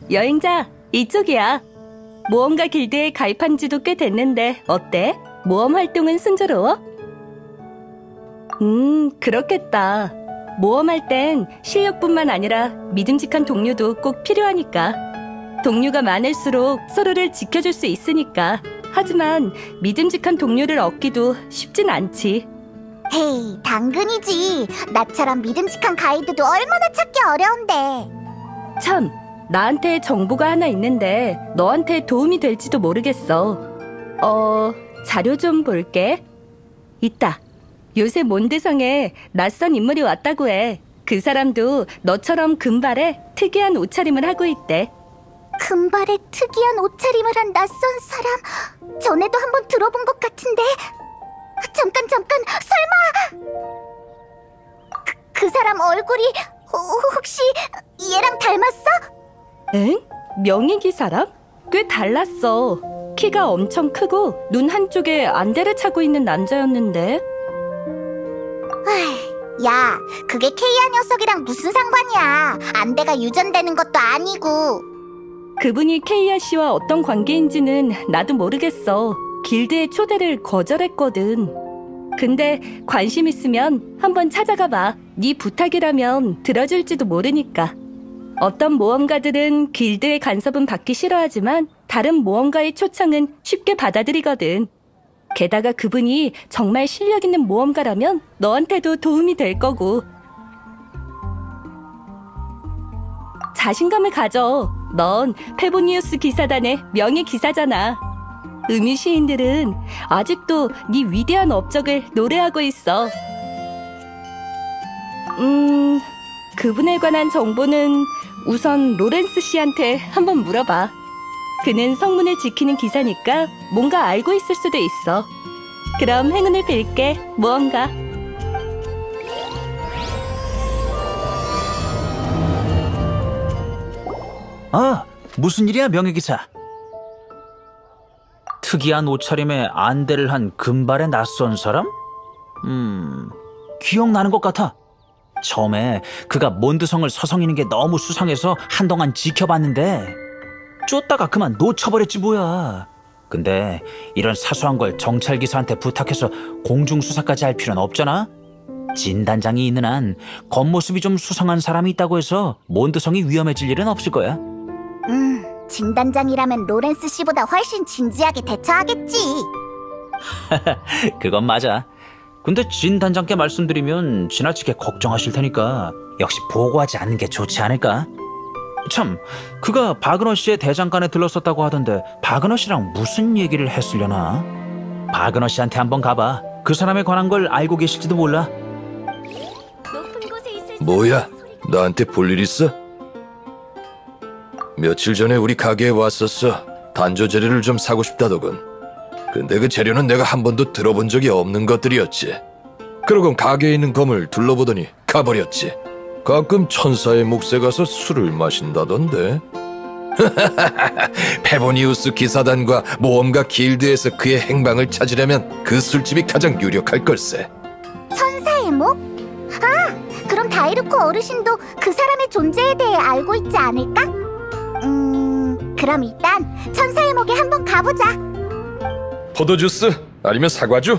여행자, 이쪽이야. 모험가 길드에 가입한 지도 꽤 됐는데 어때? 모험 활동은 순조로워? 그렇겠다. 모험할 땐 실력뿐만 아니라 믿음직한 동료도 꼭 필요하니까. 동료가 많을수록 서로를 지켜줄 수 있으니까. 하지만 믿음직한 동료를 얻기도 쉽진 않지. 헤이, 당근이지. 나처럼 믿음직한 가이드도 얼마나 찾기 어려운데. 참, 나한테 정보가 하나 있는데 너한테 도움이 될지도 모르겠어. 자료 좀 볼게. 있다. 요새 몬드성에 낯선 인물이 왔다고 해. 그 사람도 너처럼 금발에 특이한 옷차림을 하고 있대. 금발에 특이한 옷차림을 한 낯선 사람? 전에도 한번 들어본 것 같은데. 잠깐, 설마 그 사람 얼굴이 혹시 얘랑 닮았어? 엥? 명의기 사람? 꽤 달랐어. 키가 엄청 크고 눈 한쪽에 안대를 차고 있는 남자였는데. 야, 그게 케이아 녀석이랑 무슨 상관이야. 안대가 유전되는 것도 아니고. 그분이 케이아 씨와 어떤 관계인지는 나도 모르겠어. 길드의 초대를 거절했거든. 근데 관심 있으면 한번 찾아가 봐. 네 부탁이라면 들어줄지도 모르니까. 어떤 모험가들은 길드의 간섭은 받기 싫어하지만 다른 모험가의 초청은 쉽게 받아들이거든. 게다가 그분이 정말 실력 있는 모험가라면 너한테도 도움이 될 거고. 자신감을 가져. 넌 페보니우스 기사단의 명예 기사잖아. 음유 시인들은 아직도 네 위대한 업적을 노래하고 있어. 그분에 관한 정보는 우선 로렌스 씨한테 한번 물어봐. 그는 성문을 지키는 기사니까 뭔가 알고 있을 수도 있어. 그럼 행운을 빌게, 모험가. 무슨 일이야, 명예기사? 특이한 옷차림에 안대를 한 금발의 낯선 사람? 기억나는 것 같아. 처음에 그가 몬드성을 서성이는 게 너무 수상해서 한동안 지켜봤는데 쫓다가 그만 놓쳐버렸지 뭐야. 근데 이런 사소한 걸 정찰기사한테 부탁해서 공중수사까지 할 필요는 없잖아. 진단장이 있는 한 겉모습이 좀 수상한 사람이 있다고 해서 몬드성이 위험해질 일은 없을 거야. 진단장이라면 로렌스 씨보다 훨씬 진지하게 대처하겠지. 그건 맞아. 근데 진단장께 말씀드리면 지나치게 걱정하실 테니까 역시 보고하지 않는 게 좋지 않을까? 참, 그가 바그너 씨의 대장간에 들렀었다고 하던데 바그너 씨랑 무슨 얘기를 했으려나? 바그너 씨한테 한번 가봐. 그 사람에 관한 걸 알고 계실지도 몰라. 뭐야? 나한테 볼 일 있어? 며칠 전에 우리 가게에 왔었어. 단조 재료를 좀 사고 싶다더군. 근데 그 재료는 내가 한 번도 들어본 적이 없는 것들이었지. 그러곤 가게에 있는 검을 둘러보더니 가버렸지. 가끔 천사의 몫에 가서 술을 마신다던데. 페보니우스 기사단과 모험가 길드에서 그의 행방을 찾으려면 그 술집이 가장 유력할 걸세. 천사의 목? 그럼 다이루코 어르신도 그 사람의 존재에 대해 알고 있지 않을까? 그럼 일단 천사의 목에 한번 가보자. 포도주스? 아니면 사과주?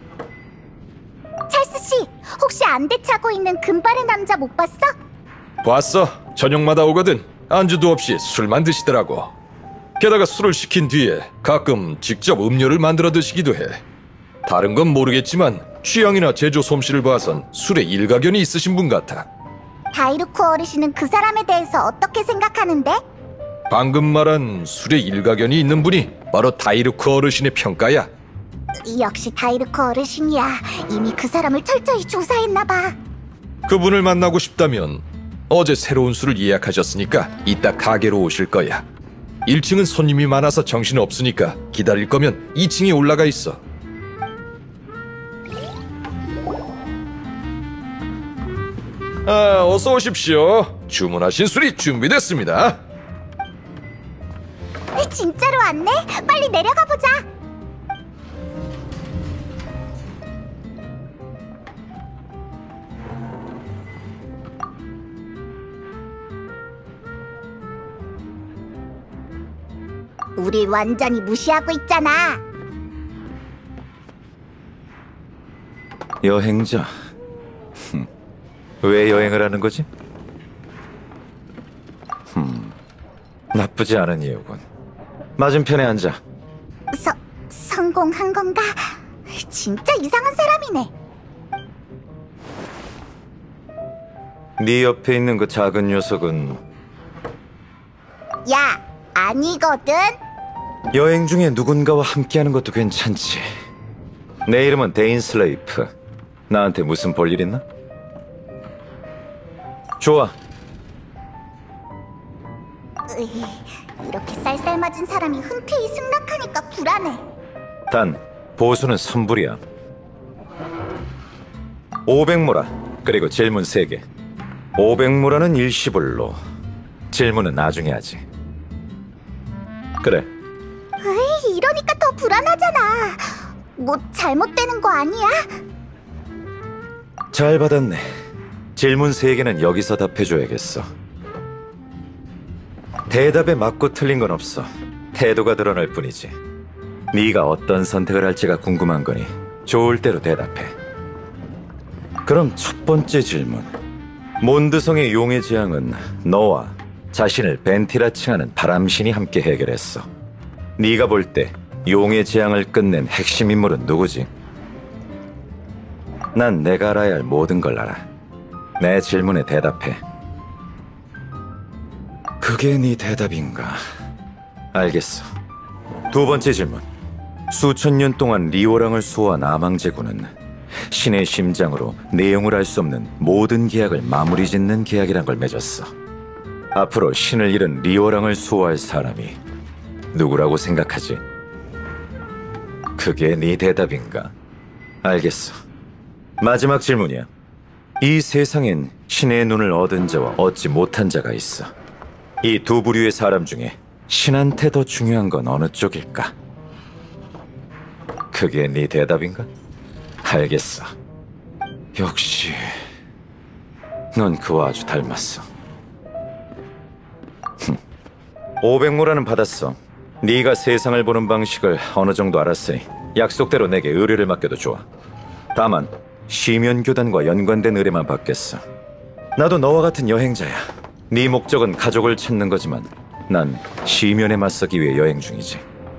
찰스씨, 혹시 안대 차고 있는 금발의 남자 못 봤어? 봤어. 저녁마다 오거든. 안주도 없이 술만 드시더라고. 게다가 술을 시킨 뒤에 가끔 직접 음료를 만들어 드시기도 해. 다른 건 모르겠지만 취향이나 제조 솜씨를 봐선 술에 일가견이 있으신 분 같아. 다이루코 어르신은 그 사람에 대해서 어떻게 생각하는데? 방금 말한 술에 일가견이 있는 분이 바로 다이루코 어르신의 평가야. 역시 다이루코 어르신이야. 이미 그 사람을 철저히 조사했나봐. 그분을 만나고 싶다면 어제 새로운 술을 예약하셨으니까 이따 가게로 오실 거야. 1층은 손님이 많아서 정신없으니까 기다릴 거면 2층에 올라가 있어. 어서 오십시오. 주문하신 술이 준비됐습니다. 진짜로 왔네? 빨리 내려가 보자. 우릴 완전히 무시하고 있잖아. 여행자. 왜 여행을 하는 거지? 나쁘지 않은 이유군. 맞은편에 앉아. 성공한 건가? 진짜 이상한 사람이네. 네 옆에 있는 그 작은 녀석은 야, 아니거든. 여행 중에 누군가와 함께하는 것도 괜찮지. 내 이름은 데인 슬레이프. 나한테 무슨 볼일 있나? 좋아. 이렇게 쌀쌀맞은 사람이 흔쾌히 승낙하니까 불안해. 단, 보수는 선불이야. 500모라, 그리고 질문 3개. 500모라는 일시불로. 질문은 나중에 하지. 그래. 에이, 이러니까 더 불안하잖아. 뭐 잘못되는 거 아니야? 잘 받았네. 질문 3개는 여기서 답해줘야겠어. 대답에 맞고 틀린 건 없어. 태도가 드러날 뿐이지. 네가 어떤 선택을 할지가 궁금한 거니 좋을 대로 대답해. 그럼 첫 번째 질문. 몬드성의 용의 재앙은 너와 자신을 벤티라 칭하는 바람신이 함께 해결했어. 네가 볼 때 용의 재앙을 끝낸 핵심 인물은 누구지? 난 내가 알아야 할 모든 걸 알아. 내 질문에 대답해. 그게 네 대답인가? 알겠어. 두 번째 질문. 수천 년 동안 리오랑을 수호한 아망제군은 신의 심장으로 내용을 알 수 없는 모든 계약을 마무리 짓는 계약이란 걸 맺었어. 앞으로 신을 잃은 리오랑을 수호할 사람이 누구라고 생각하지? 그게 네 대답인가? 알겠어. 마지막 질문이야. 이 세상엔 신의 눈을 얻은 자와 얻지 못한 자가 있어. 이 두 부류의 사람 중에 신한테 더 중요한 건 어느 쪽일까? 그게 네 대답인가? 알겠어. 역시 넌 그와 아주 닮았어. 500모라는 받았어. 네가 세상을 보는 방식을 어느 정도 알았으니 약속대로 내게 의뢰를 맡겨도 좋아. 다만 시면교단과 연관된 의뢰만 받겠어. 나도 너와 같은 여행자야. 네 목적은 가족을 찾는 거지만 난 시면에 맞서기 위해 여행 중이지.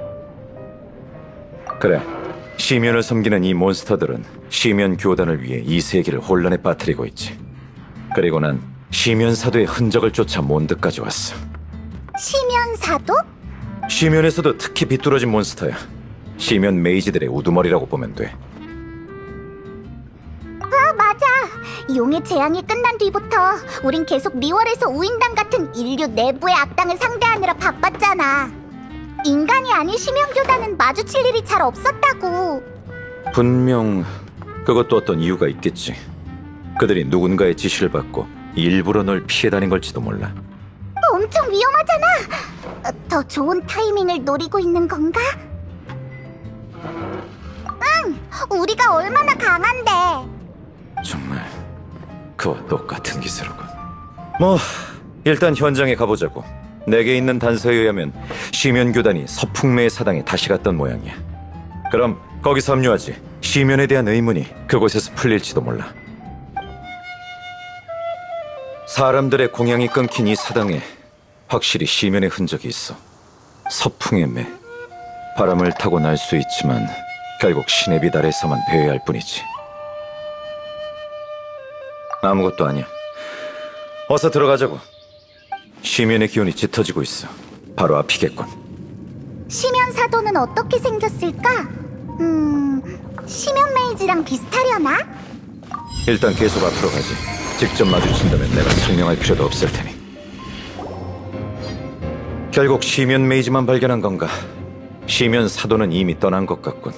그래, 시면을 섬기는 이 몬스터들은 시면 교단을 위해 이 세계를 혼란에 빠뜨리고 있지. 그리고 난 시면 사도의 흔적을 쫓아 몬드까지 왔어. 시면사도? 시면에서도 특히 비뚤어진 몬스터야. 시면 메이지들의 우두머리라고 보면 돼. 아, 맞아. 용의 재앙이 끝난 뒤부터 우린 계속 리월에서 우인당 같은 인류 내부의 악당을 상대하느라 바빴잖아. 인간이 아닌 시면교단은 마주칠 일이 잘 없었다고. 분명 그것도 어떤 이유가 있겠지. 그들이 누군가의 지시를 받고 일부러 널 피해 다닌 걸지도 몰라. 엄청 위험하잖아. 더 좋은 타이밍을 노리고 있는 건가? 응, 우리가 얼마나 강한데. 정말 그와 똑같은 기세로군. 뭐 일단 현장에 가보자고. 내게 있는 단서에 의하면 시면교단이 서풍매의 사당에 다시 갔던 모양이야. 그럼 거기서 합류하지. 시면에 대한 의문이 그곳에서 풀릴지도 몰라. 사람들의 공양이 끊긴 이 사당에 확실히 시면의 흔적이 있어. 서풍의 매. 바람을 타고 날 수 있지만 결국 신의 빛 아래서만 배회할 뿐이지. 아무것도 아니야. 어서 들어가자고. 시면의 기운이 짙어지고 있어. 바로 앞이겠군. 시면사도는 어떻게 생겼을까? 시면 메이지랑 비슷하려나? 일단 계속 앞으로 가지. 직접 마주친다면 내가 설명할 필요도 없을 테니. 결국 시면 메이지만 발견한 건가? 시면 사도는 이미 떠난 것 같군.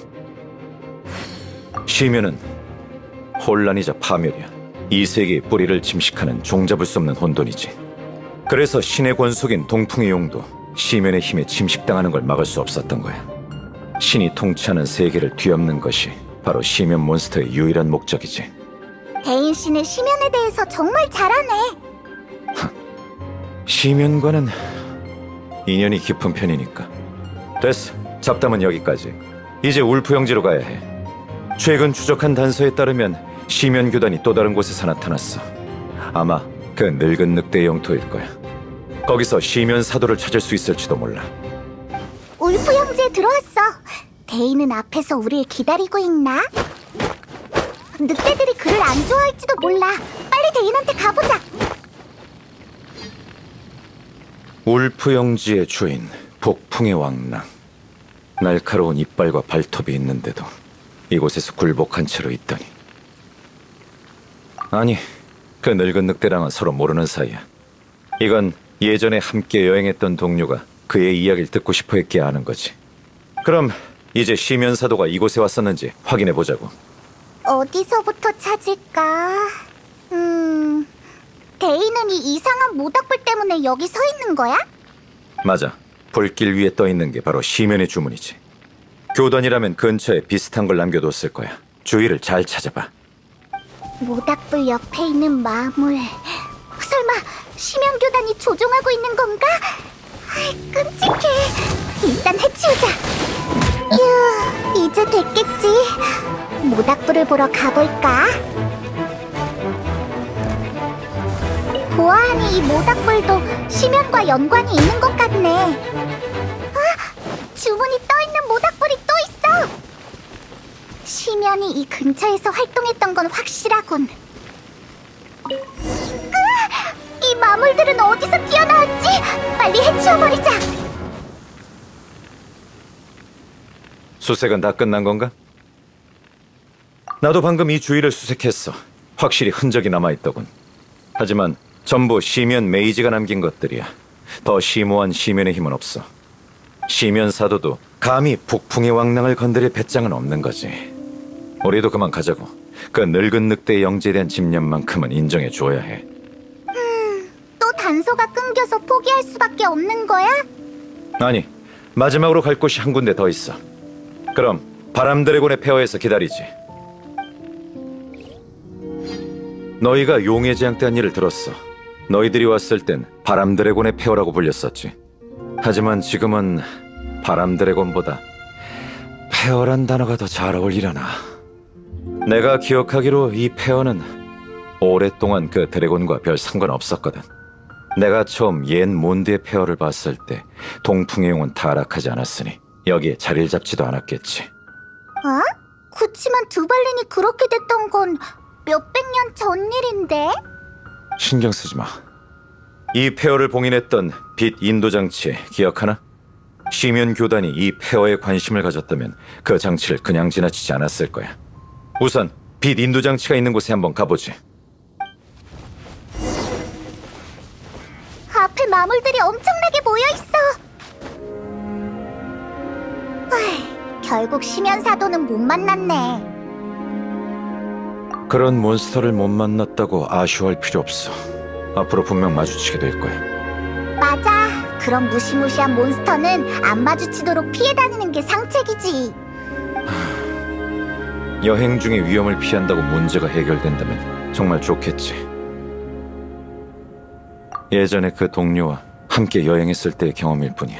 시면은 혼란이자 파멸이야. 이 세계의 뿌리를 침식하는 종잡을 수 없는 혼돈이지. 그래서 신의 권속인 동풍의 용도 시면의 힘에 침식당하는 걸 막을 수 없었던 거야. 신이 통치하는 세계를 뒤엎는 것이 바로 시면 몬스터의 유일한 목적이지. 대인 씨는 시면에 대해서 정말 잘하네. 시면과는 인연이 깊은 편이니까. 됐어. 잡담은 여기까지. 이제 울프 형제로 가야 해. 최근 추적한 단서에 따르면 시면 교단이 또 다른 곳에서 나타났어. 아마 그 늙은 늑대 영토일 거야. 거기서 시면 사도를 찾을 수 있을지도 몰라. 울프 형제 들어왔어. 데이는 앞에서 우릴 기다리고 있나? 늑대들이 그를 안 좋아할지도 몰라. 빨리 데인한테 가보자. 울프 영지의 주인, 폭풍의 왕랑. 날카로운 이빨과 발톱이 있는데도 이곳에서 굴복한 채로 있다니. 아니, 그 늙은 늑대랑은 서로 모르는 사이야. 이건 예전에 함께 여행했던 동료가 그의 이야기를 듣고 싶어 했기에 아는 거지. 그럼 이제 시면사도가 이곳에 왔었는지 확인해 보자고. 어디서부터 찾을까? 데이는 이 이상한 모닥불 때문에 여기 서 있는 거야? 맞아. 불길 위에 떠 있는 게 바로 시면의 주문이지. 교단이라면 근처에 비슷한 걸 남겨뒀을 거야. 주위를 잘 찾아봐. 모닥불 옆에 있는 마물. 설마 심연교단이 조종하고 있는 건가? 아이, 끔찍해. 일단 해치우자. 휴, 이제 됐겠지. 모닥불을 보러 가볼까? 보아하니 이 모닥불도 심연과 연관이 있는 것 같네. 아, 주문이 떠있는 모닥불이 또 있어. 심연이 이 근처에서 활동했던 건 확실하군. 이 마물들은 어디서 튀어나왔지? 빨리 해치워버리자. 수색은 다 끝난 건가? 나도 방금 이 주위를 수색했어. 확실히 흔적이 남아있더군. 하지만 전부 시면 메이지가 남긴 것들이야. 더 심오한 시면의 힘은 없어. 시면 사도도 감히 폭풍의 왕랑을 건드릴 배짱은 없는 거지. 우리도 그만 가자고. 그 늙은 늑대의 영지에 대한 집념만큼은 인정해 줘야 해. 또 단서가 끊겨서 포기할 수밖에 없는 거야? 아니, 마지막으로 갈 곳이 한 군데 더 있어. 그럼 바람 드래곤의 폐허에서 기다리지. 너희가 용의 재앙 때 한 일을 들었어. 너희들이 왔을 땐 바람 드래곤의 폐허라고 불렸었지. 하지만 지금은 바람 드래곤보다 폐허란 단어가 더 잘 어울리려나. 내가 기억하기로 이 폐허는 오랫동안 그 드래곤과 별 상관없었거든. 내가 처음 옛 몬드의 폐허를 봤을 때 동풍의 용은 타락하지 않았으니 여기에 자리를 잡지도 않았겠지. 어? 그치만 두발린이 그렇게 됐던 건 몇백 년 전 일인데? 신경 쓰지 마. 이 폐허를 봉인했던 빛 인도 장치 기억하나? 시면 교단이 이 폐허에 관심을 가졌다면 그 장치를 그냥 지나치지 않았을 거야. 우선 빛 인도 장치가 있는 곳에 한번 가보지. 앞에 마물들이 엄청나게 모여있어. 결국 심연사도는 못 만났네. 그런 몬스터를 못 만났다고 아쉬워할 필요 없어. 앞으로 분명 마주치게 될 거야. 맞아. 그런 무시무시한 몬스터는 안 마주치도록 피해 다니는 게 상책이지. 여행 중에 위험을 피한다고 문제가 해결된다면 정말 좋겠지. 예전에 그 동료와 함께 여행했을 때의 경험일 뿐이야.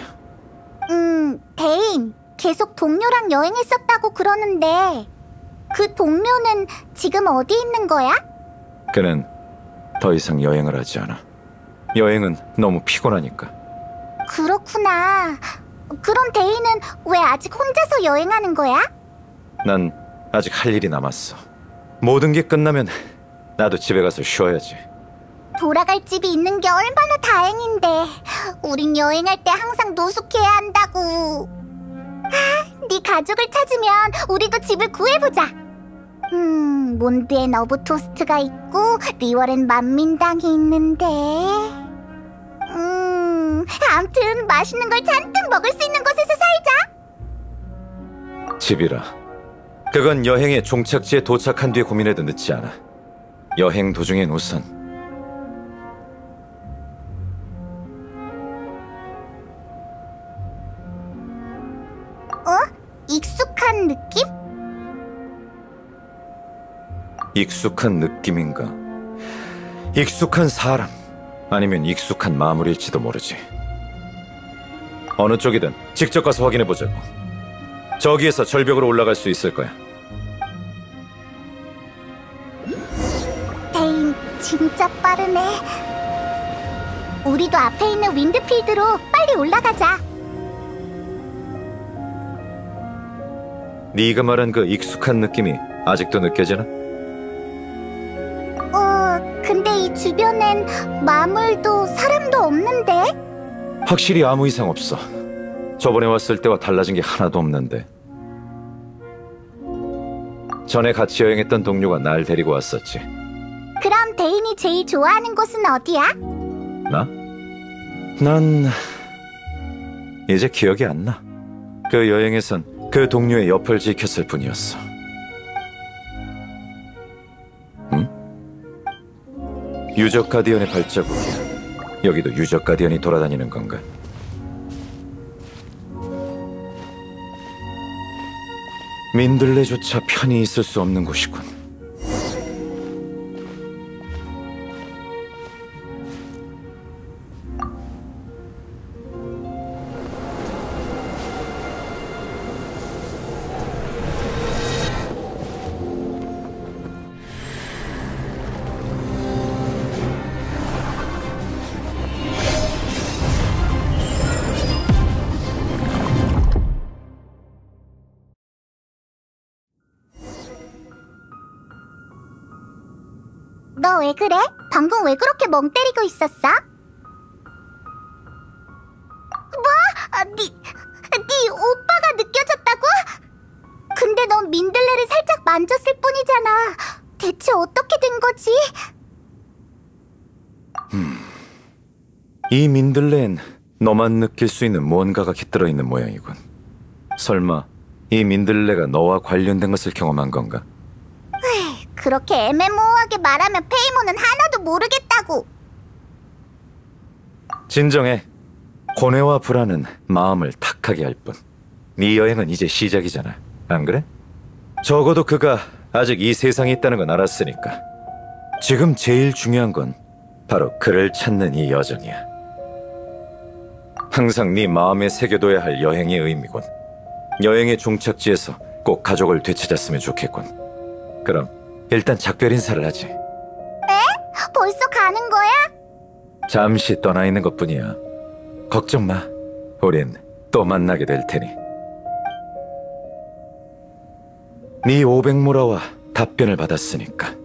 데인. 계속 동료랑 여행했었다고 그러는데 그 동료는 지금 어디 있는 거야? 그는 더 이상 여행을 하지 않아. 여행은 너무 피곤하니까. 그렇구나. 그럼 데이는 왜 아직 혼자서 여행하는 거야? 난 아직 할 일이 남았어. 모든 게 끝나면 나도 집에 가서 쉬어야지. 돌아갈 집이 있는 게 얼마나 다행인데. 우린 여행할 때 항상 노숙해야 한다고. 네 가족을 찾으면 우리도 집을 구해보자. 몬드엔 어부 토스트가 있고 리월엔 만민당이 있는데. 암튼 맛있는 걸 잔뜩 먹을 수 있는 곳에서 살자. 집이라. 그건 여행의 종착지에 도착한 뒤에 고민해도 늦지 않아. 여행 도중엔 우선 익숙한 느낌? 익숙한 느낌인가? 익숙한 사람 아니면 익숙한 마무리일지도 모르지. 어느 쪽이든 직접 가서 확인해보자고. 저기에서 절벽으로 올라갈 수 있을 거야. 데인 진짜 빠르네. 우리도 앞에 있는 윈드필드로 빨리 올라가자. 네가 말한 그 익숙한 느낌이 아직도 느껴지나? 근데 이 주변엔 마물도 사람도 없는데? 확실히 아무 이상 없어. 저번에 왔을 때와 달라진 게 하나도 없는데. 전에 같이 여행했던 동료가 날 데리고 왔었지. 그럼 데인이 제일 좋아하는 곳은 어디야? 나? 난 이제 기억이 안 나. 그 여행에선 그 동료의 옆을 지켰을 뿐이었어. 응? 유적 가디언의 발자국이야. 여기도 유적 가디언이 돌아다니는 건가? 민들레조차 편히 있을 수 없는 곳이군. 너 왜 그래? 방금 왜 그렇게 멍 때리고 있었어? 뭐? 네 오빠가 느껴졌다고? 근데 넌 민들레를 살짝 만졌을 뿐이잖아. 대체 어떻게 된 거지? 이 민들레엔 너만 느낄 수 있는 무언가가 깃들어 있는 모양이군. 설마 이 민들레가 너와 관련된 것을 경험한 건가? 그렇게 애매모호하게 말하면 페이몬은 하나도 모르겠다고. 진정해. 고뇌와 불안은 마음을 탁하게 할 뿐. 네 여행은 이제 시작이잖아. 안 그래? 적어도 그가 아직 이 세상에 있다는 건 알았으니까. 지금 제일 중요한 건 바로 그를 찾는 이 여정이야. 항상 네 마음에 새겨둬야 할 여행의 의미군. 여행의 종착지에서 꼭 가족을 되찾았으면 좋겠군. 그럼 일단 작별 인사를 하지. 벌써 가는 거야? 잠시 떠나 있는 것뿐이야. 걱정 마. 우린 또 만나게 될 테니. 네 오백무라와 답변을 받았으니까.